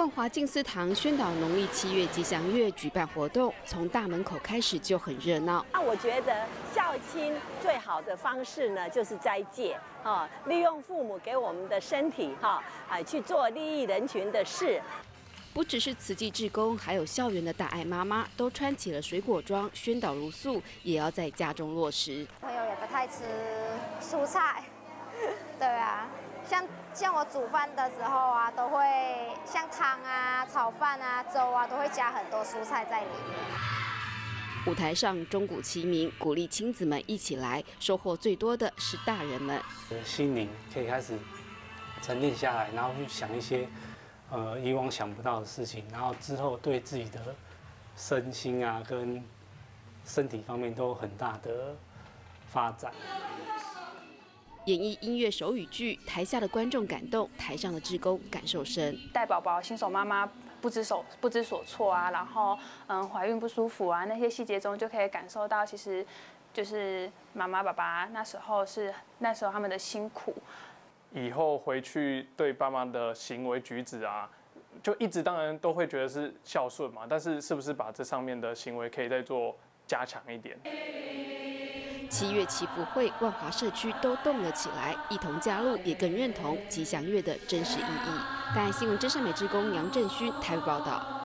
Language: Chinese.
万华静思堂宣导农历7月吉祥月举办活动，从大门口开始就很热闹。 我觉得孝亲最好的方式呢，就是斋戒利用父母给我们的身体去做利益人群的事。 不只是慈济志工，还有校园的大爱妈妈都穿起了水果装，宣导茹素，也要在家中落实。 朋友也不太吃蔬菜，对啊。像我煮饭的时候啊，都会像汤啊、炒饭啊、粥啊，都会加很多蔬菜在里面。 舞台上钟鼓齐鸣，鼓励亲子们一起来，收获最多的是大人们。 心灵可以开始沉淀下来，然后去想一些以往想不到的事情，然后之后对自己的身心啊跟身体方面都有很大的发展。 演绎音乐手语剧，台下的观众感动，台上的志工感受深。 带宝宝、新手妈妈不知所措啊，然后怀孕不舒服啊，那些细节中就可以感受到，其实就是妈妈、爸爸那时候他们的辛苦。 以后回去对爸妈的行为举止啊，就一直当然都会觉得是孝顺嘛，但是是不是把这上面的行为可以再做加强一点 ？7月祈福会，万华社区都动了起来，一同加入，也更认同吉祥月的真实意义。大爱新闻真善美志工杨正勋台北报道。